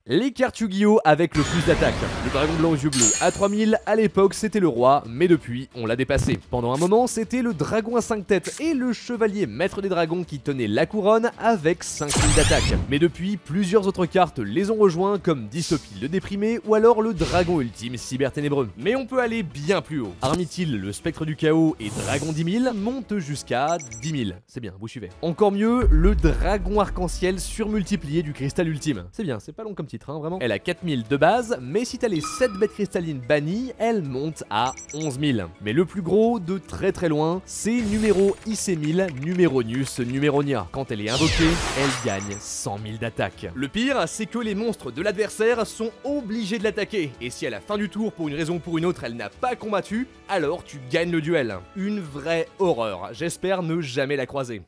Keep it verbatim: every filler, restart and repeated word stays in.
Les cartes Yu-Gi-Oh avec le plus d'attaque. Le dragon blanc aux yeux bleus à trois mille, à l'époque c'était le roi, mais depuis on l'a dépassé. Pendant un moment c'était le dragon à cinq têtes et le chevalier maître des dragons qui tenait la couronne avec cinq mille d'attaque. Mais depuis, plusieurs autres cartes les ont rejoints comme Dystopie le déprimé ou alors le dragon ultime cyberténébreux. Mais on peut aller bien plus haut. Armithil, le spectre du chaos et dragon dix mille montent jusqu'à dix mille. C'est bien, vous suivez. Encore mieux, le dragon arc-en-ciel surmultiplié du cristal ultime. C'est bien, c'est pas long comme titre, hein, vraiment. Elle a quatre mille de base, mais si t'as les sept bêtes cristallines bannies, elle monte à onze mille. Mais le plus gros, de très très loin, c'est numéro I C mille, Numeronius Numeronia. Quand elle est invoquée, elle gagne cent mille d'attaque. Le pire, c'est que les monstres de l'adversaire sont obligés de l'attaquer. Et si à la fin du tour, pour une raison ou pour une autre, elle n'a pas combattu, alors tu gagnes le duel. Une vraie horreur. J'espère ne jamais la croiser.